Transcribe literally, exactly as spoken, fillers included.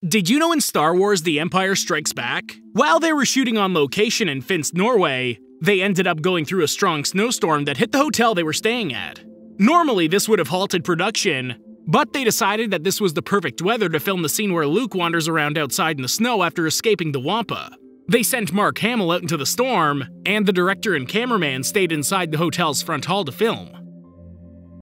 Did you know in Star Wars The Empire Strikes Back? While they were shooting on location in Finse, Norway, they ended up going through a strong snowstorm that hit the hotel they were staying at. Normally, this would have halted production, but they decided that this was the perfect weather to film the scene where Luke wanders around outside in the snow after escaping the Wampa. They sent Mark Hamil out into the storm, and the director and cameraman stayed inside the hotel's front hall to film.